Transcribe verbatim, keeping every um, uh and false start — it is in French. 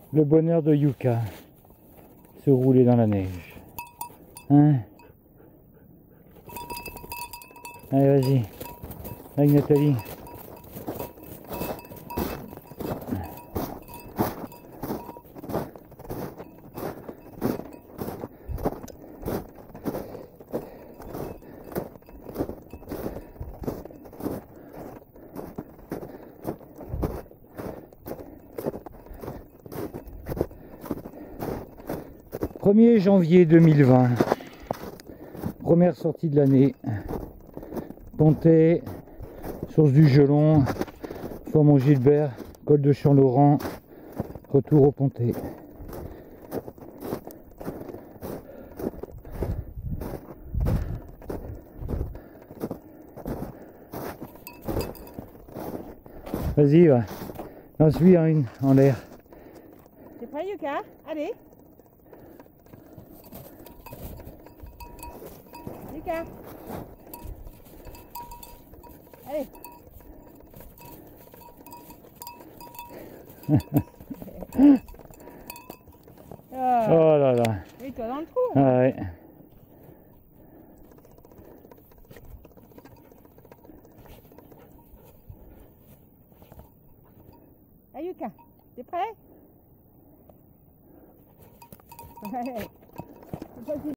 Le bonheur de Yuka, se rouler dans la neige. Hein? Allez, vas-y. Avec Nathalie. premier janvier deux mille vingt, première sortie de l'année, Pontet, source du Gelon, Fort Gilbert, col de Champ-Laurent, retour au Pontet. Vas-y, va. Lance-lui une en l'air. T'es prêt, Yuka? Allez. Yuka. Allez. oh. Oh là là. Mets-toi dans le trou. Ah ouais. Ah, Yuka, t'es prêt? Ouais.